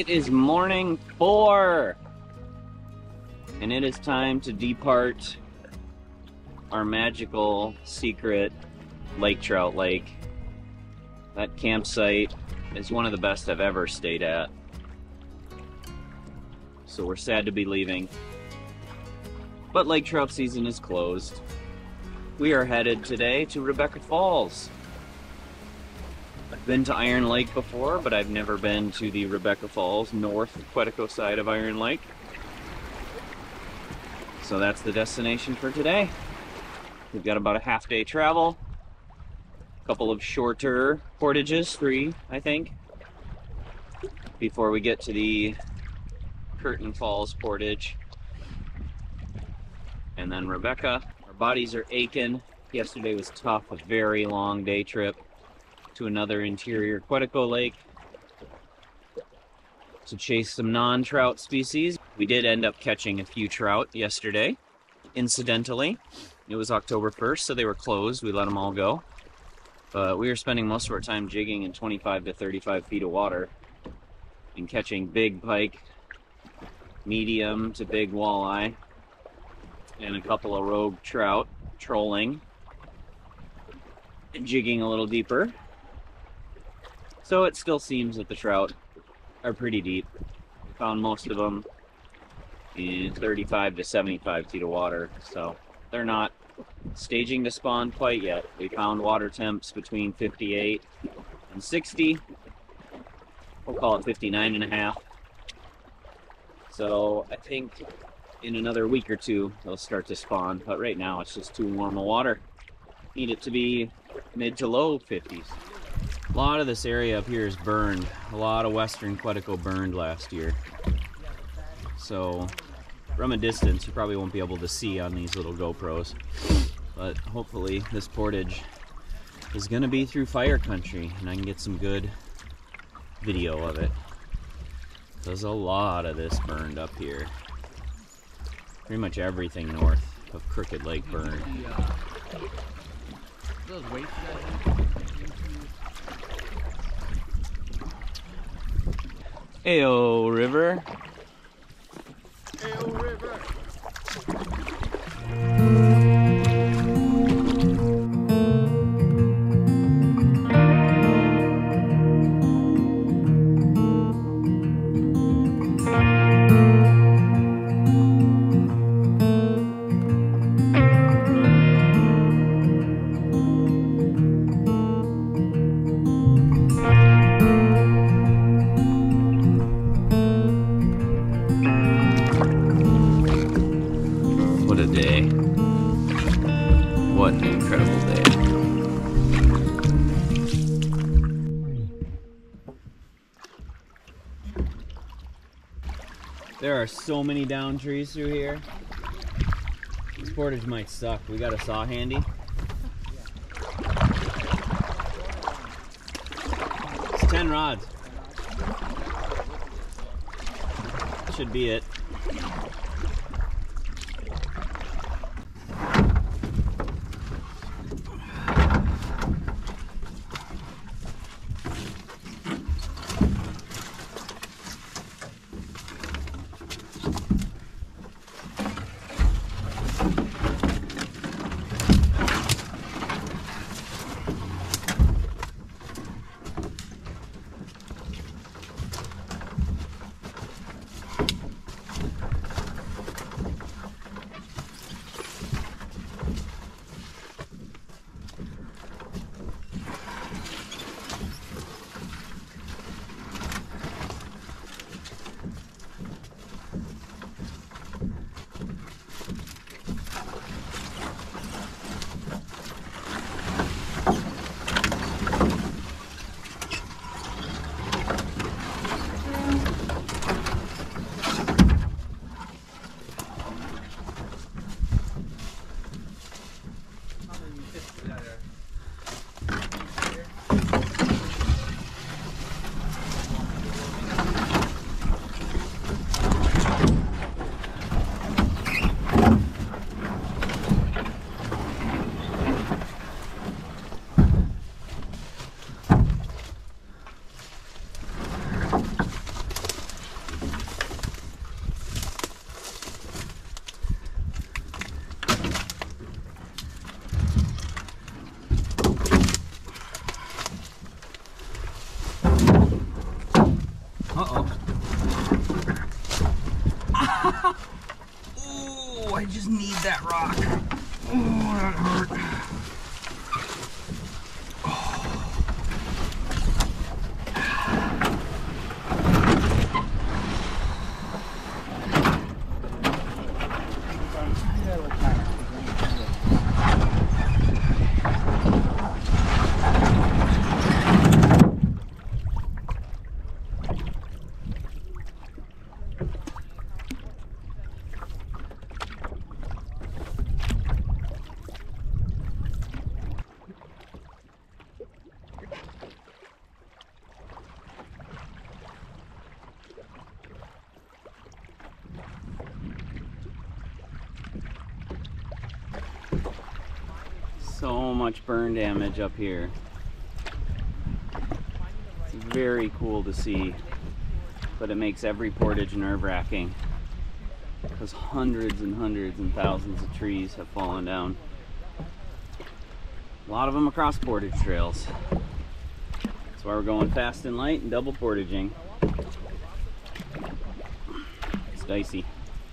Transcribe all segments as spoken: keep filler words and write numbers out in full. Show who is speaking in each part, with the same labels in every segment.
Speaker 1: It is morning four, and it is time to depart our magical secret lake trout lake. That campsite is one of the best I've ever stayed at, so we're sad to be leaving. But lake trout season is closed. We are headed today to Rebecca Falls. I've been to Iron Lake before, but I've never been to the Rebecca Falls, north Quetico side of Iron Lake. So that's the destination for today. We've got about a half day travel, a couple of shorter portages, three I think, before we get to the Curtain Falls portage. And then Rebecca. Our bodies are aching. Yesterday was tough, a very long day trip to another interior Quetico lake to chase some non-trout species. We did end up catching a few trout yesterday. Incidentally, it was October first, so they were closed. We let them all go. But we were spending most of our time jigging in twenty-five to thirty-five feet of water and catching big pike, medium to big walleye, and a couple of rogue trout, trolling, and jigging a little deeper. So it still seems that the trout are pretty deep. Found most of them in thirty-five to seventy-five feet of water, so they're not staging to spawn quite yet. We found water temps between fifty-eight and sixty. We'll call it fifty-nine and a half. So I think in another week or two they'll start to spawn, but right now it's just too warm of water. Need it to be mid to low fifties. A lot of this area up here is burned. A lot of western Quetico burned last year. So from a distance you probably won't be able to see on these little GoPros, but hopefully this portage is gonna be through fire country and I can get some good video of it. There's a lot of this burned up here. Pretty much everything north of Crooked Lake burned. Ayo River. Ayo River. What a day. What an incredible day. There are so many down trees through here. This portage might suck. We got a saw handy. It's ten rods. Should be it. Oh, I just need that rock. Oh, that hurt. So much burn damage up here. It's very cool to see, but it makes every portage nerve-wracking because hundreds and hundreds and thousands of trees have fallen down. A lot of them across portage trails. That's why we're going fast and light and double portaging. It's dicey.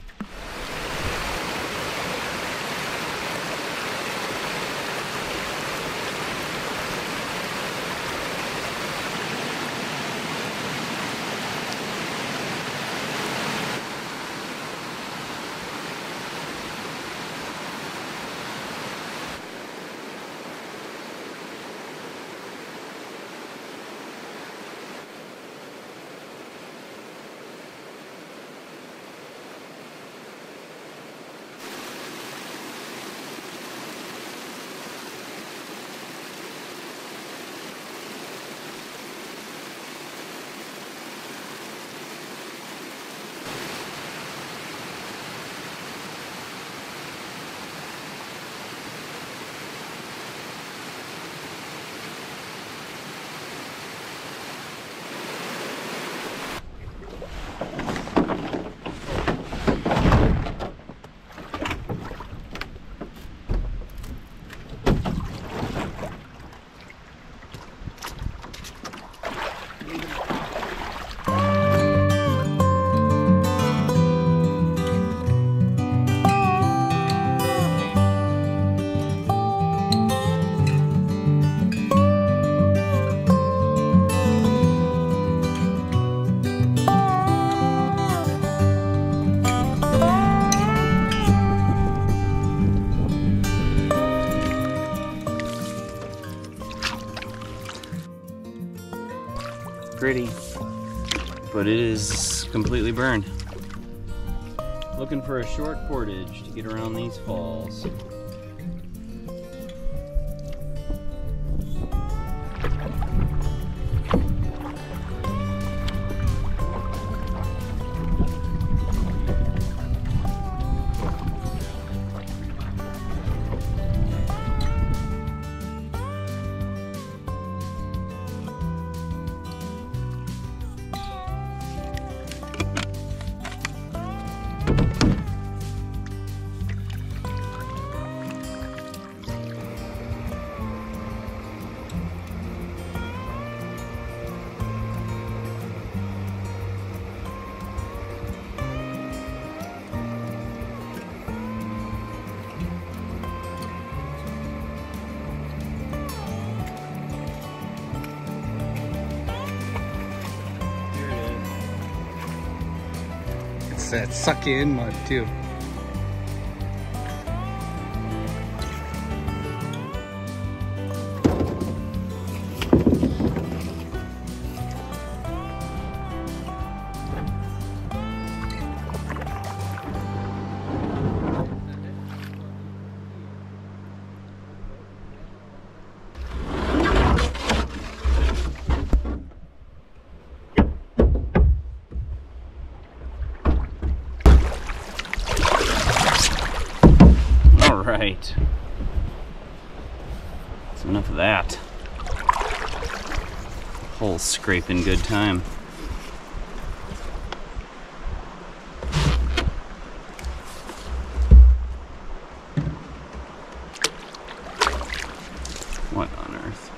Speaker 1: Pretty, but it is completely burned. Looking for a short portage to get around these falls.
Speaker 2: That suck you in mud too.
Speaker 1: Right. That's enough of that. Whole scraping good time. What on earth?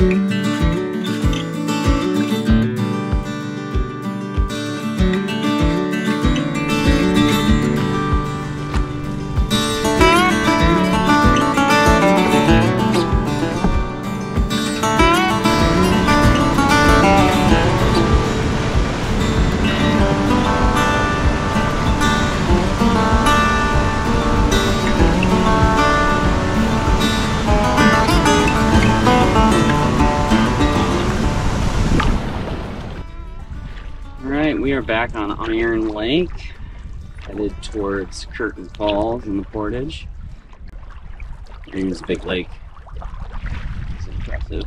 Speaker 1: We are back on Iron Lake, headed towards Curtain Falls in the portage. And this big lake is impressive.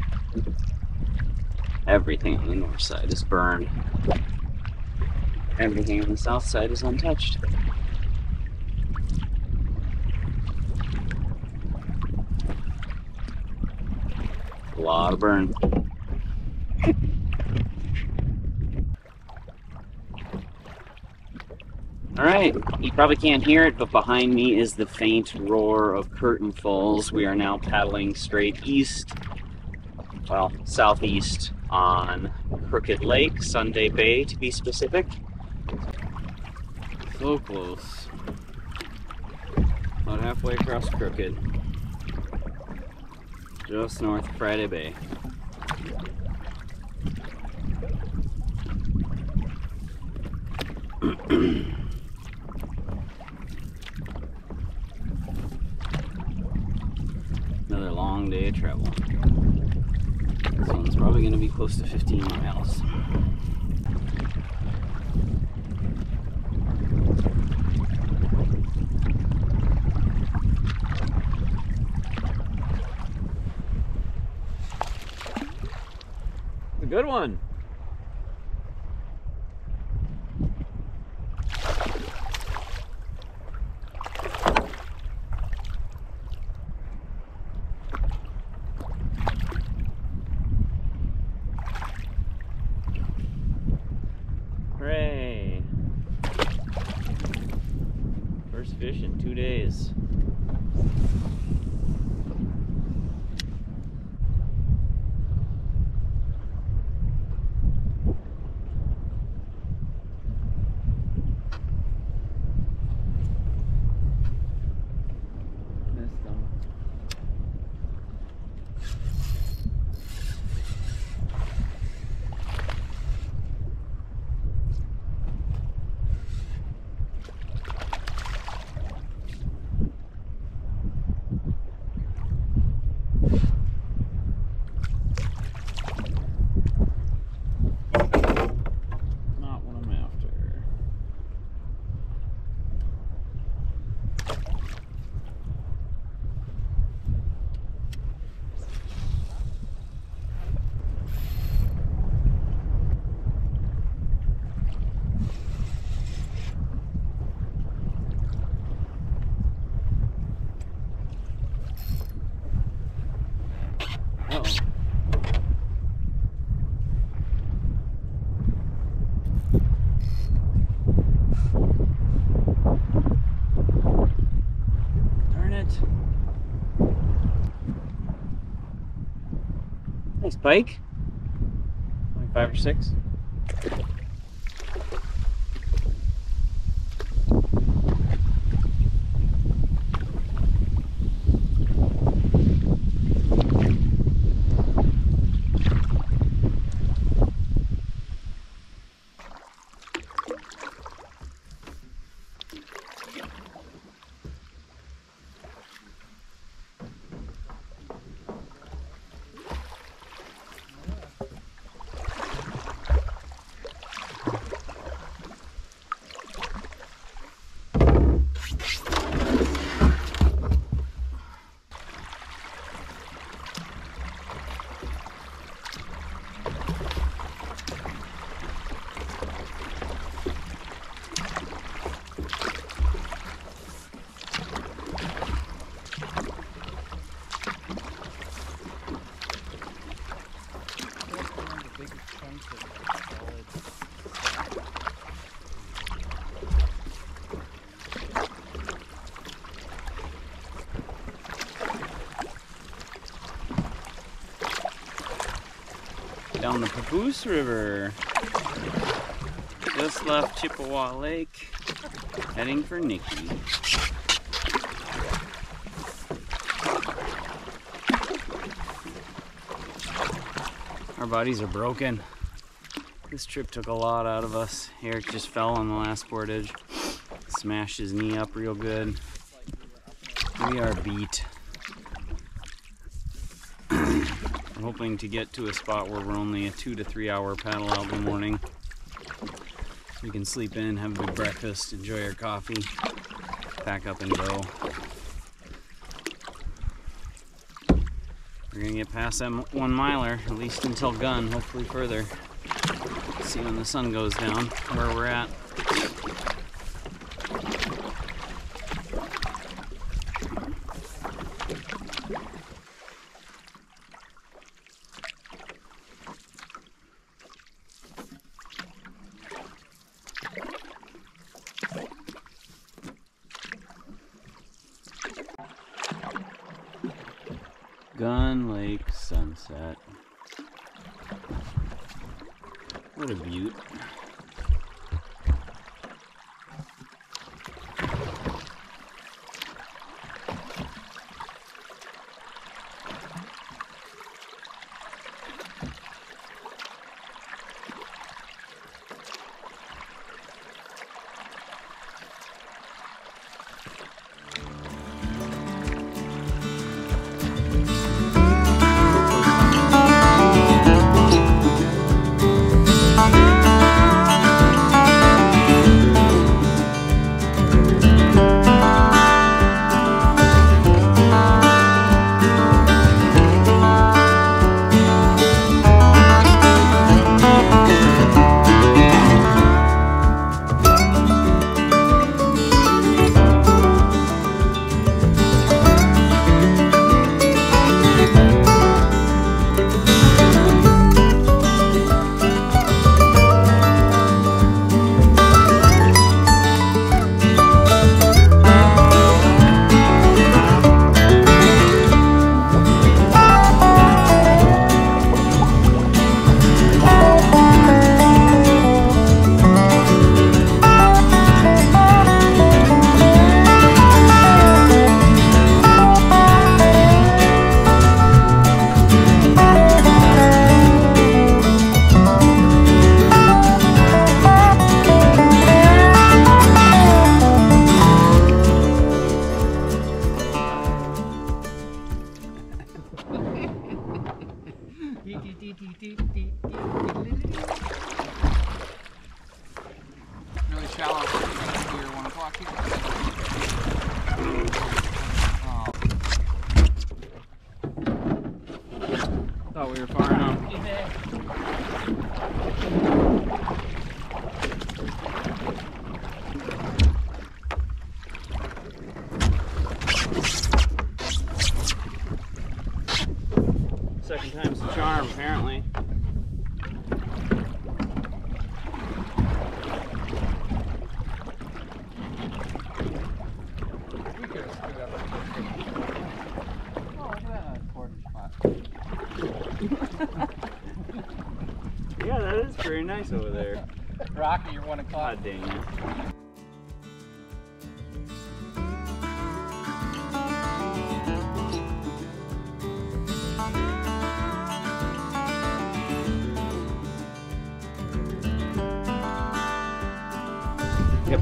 Speaker 1: Everything on the north side is burned. Everything on the south side is untouched. A lot of burn. Alright, you probably can't hear it, but behind me is the faint roar of Curtain Falls. We are now paddling straight east, well, southeast on Crooked Lake, Sunday Bay to be specific. So close. About halfway across Crooked. Just north of Friday Bay. Another long day of travel. This one's probably going to be close to fifteen miles. It's a good one. Hooray! First fish in two days. Missed them. Nice pike. Like five or six. down the Papoose River. Just left Chippewa Lake, heading for Nikki. Our bodies are broken. This trip took a lot out of us. Eric just fell on the last portage. Smashed his knee up real good. We are beat. We're hoping to get to a spot where we're only a two to three hour paddle out in the morning. So we can sleep in, have a good breakfast, enjoy our coffee, pack up and go. We're gonna get past that one miler, at least until Gun, hopefully further. See when the sun goes down where we're at. Gun Lake sunset. What a beaut.
Speaker 2: Really shallow. Here, one o'clock here. Oh.
Speaker 1: Thought we were far enough. Second time's the charm, apparently.
Speaker 2: We could have stood up. Oh, look at that portage spot.
Speaker 1: Yeah, that is very nice over there.
Speaker 2: Rocky, you're one o'clock.
Speaker 1: God dang it. Yep.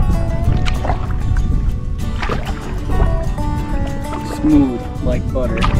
Speaker 1: Smooth like butter.